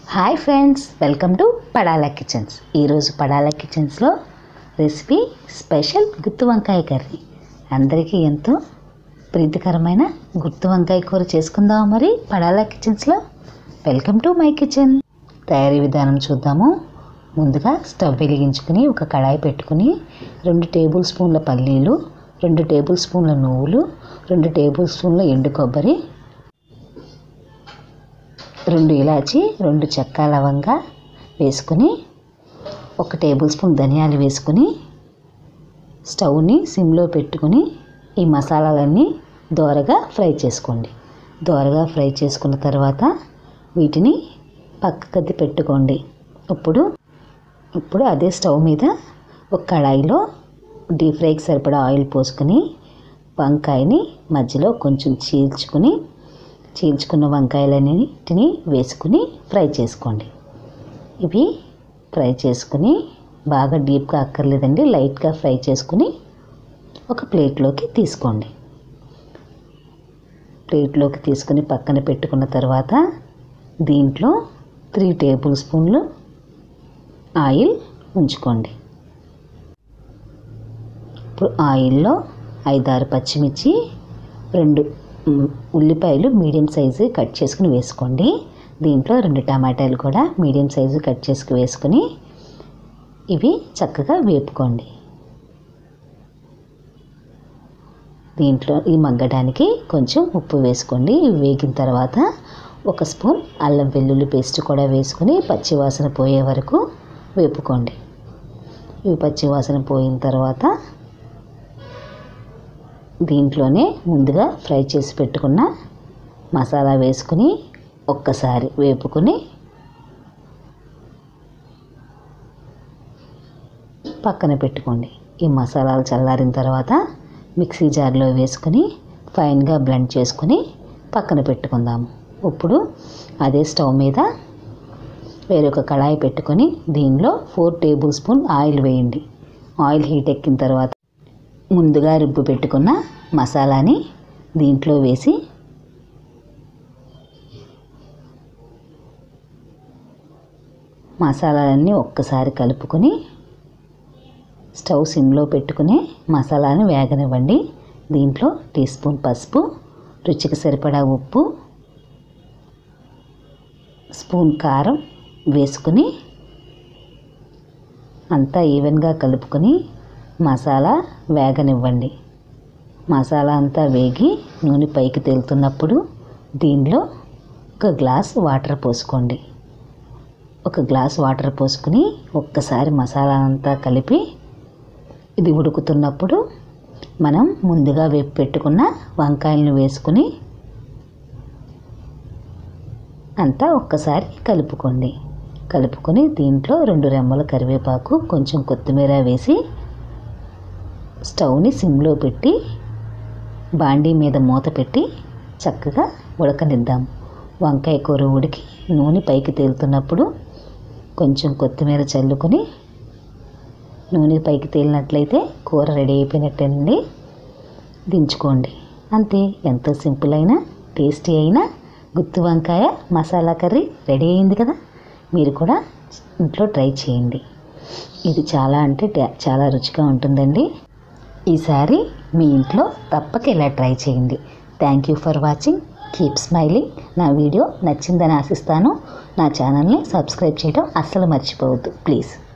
Hi friends, welcome to Padala kitchens. ఈరోజు Padala కిచెన్స్లో recipe special గుత్తి వంకాయ curry. అందరికీ ఎంతో ప్రీతికరమైన గుత్తి వంకాయ కూర చేసుకుందాం. మరి పడాలా కిచెన్స్లో వెల్కమ్ టు మై కిచెన్. తయారీ విధానం చూద్దాము. ముందుగా స్టవ్ వెలిగించుకుని ఒక కడాయి పెట్టుకుని 2 టేబుల్ స్పూన్ల పల్లీలు, 2 టేబుల్ స్పూన్ల నువ్వులు, 2 టేబుల్ స్పూన్ల ఎండు కొబ్బరి, 2 ఇలాచి, 2 చెక్క లవంగా వేసుకుని 1 టేబుల్ స్పూన్ ధనియాలు వేసుకుని స్టవ్ని సిమ్లో పెట్టుకుని ఈ మసాలాలన్నీ దోరగా ఫ్రై చేసుకోండి. దోరగా ఫ్రై చేసుకున్న తర్వాత వీటిని పక్కకి పెట్టుకోండి. ఇప్పుడు అదే స్టవ్ మీద ఒక కడాయిలో డీప్ ఫ్రైకి సరిపడా ఆయిల్ పోసుకొని వంకాయని మధ్యలో కొంచెం చీల్చుకున్న వంకాయలన్నిటిని వేసుకుని ఫ్రై చేసుకోండి. ఇవి ఫ్రై చేసుకుని బాగా డీప్గా అక్కర్లేదండి, లైట్గా ఫ్రై చేసుకుని ఒక ప్లేట్లోకి తీసుకోండి. ప్లేట్లోకి తీసుకుని పక్కన పెట్టుకున్న తర్వాత దీంట్లో 3 టేబుల్ స్పూన్లు ఆయిల్ ఉంచుకోండి. ఇప్పుడు ఆయిల్లో 5-6 పచ్చిమిర్చి, 2 ఉల్లిపాయలు మీడియం సైజు కట్ చేసుకుని వేసుకోండి. దీంట్లో 2 టమాటాలు కూడా మీడియం సైజు కట్ చేసుకుని వేసుకొని ఇవి చక్కగా వేపుకోండి. దీంట్లో ఈ మగ్గడానికి కొంచెం ఉప్పు వేసుకోండి. ఇవి వేగిన తర్వాత 1 స్పూన్ అల్లం వెల్లుల్లి పేస్ట్ కూడా వేసుకుని పచ్చివాసన పోయే వరకు వేపుకోండి. ఇవి పచ్చివాసన పోయిన తర్వాత దీంట్లోనే ముందుగా ఫ్రై చేసి పెట్టుకున్న మసాలా వేసుకుని ఒక్కసారి వేపుకుని పక్కన పెట్టుకోండి. ఈ మసాలాలు చల్లారిన తర్వాత మిక్సీ జార్లో వేసుకుని ఫైన్గా బ్లెండ్ చేసుకుని పక్కన పెట్టుకుందాము. ఇప్పుడు అదే స్టవ్ మీద వేరొక కళాయి పెట్టుకొని దీనిలో 4 టేబుల్ స్పూన్ ఆయిల్ వేయండి. ఆయిల్ హీట్ ఎక్కిన తర్వాత ముందుగా రుబ్బు పెట్టుకున్న మసాలాని దీంట్లో వేసి మసాలాలన్నీ ఒక్కసారి కలుపుకొని స్టవ్ సిమ్లో పెట్టుకుని మసాలాని వేగనివ్వండి. దీంట్లో టీ స్పూన్ పసుపు, రుచికి సరిపడా ఉప్పు, స్పూన్ కారం వేసుకుని అంతా ఈవెన్గా కలుపుకొని మసాలా వేగనివ్వండి. మసాలా అంతా వేగి నూనె పైకి తేలుతున్నప్పుడు దీనిలో 1 గ్లాస్ వాటర్ పోసుకోండి. 1 గ్లాస్ వాటర్ పోసుకుని ఒక్కసారి మసాలా అంతా కలిపి ఇది ఉడుకుతున్నప్పుడు మనం ముందుగా వేపు పెట్టుకున్న వంకాయలను వేసుకుని అంతా ఒక్కసారి కలుపుకొని దీంట్లో 2 రెమ్మల కరివేపాకు, కొంచెం కొత్తిమీర వేసి స్టవ్ని సిమ్లో పెట్టి బాండీ మీద మూత పెట్టి చక్కగా ఉడకనిద్దాం. వంకాయ కూర ఉడికి నూనె పైకి తేలుతున్నప్పుడు కొంచెం కొత్తిమీర చల్లుకొని నూనె పైకి తేలినట్లయితే కూర రెడీ అయిపోయినట్టేనండి. దించుకోండి. అంతే, ఎంతో సింపుల్ అయిన టేస్టీ అయిన గుత్తి వంకాయ మసాలా కర్రీ రెడీ అయింది కదా. మీరు కూడా ఇంట్లో ట్రై చేయండి. ఇది చాలా చాలా రుచిగా ఉంటుందండి. ఈసారి మీ ఇంట్లో తప్పక ఇలా ట్రై చేయండి. Thank you for watching. Keep smiling. నా వీడియో నచ్చిందని ఆశిస్తాను. నా ఛానల్ని సబ్స్క్రైబ్ చేయడం అస్సలు మర్చిపోవద్దు ప్లీజ్.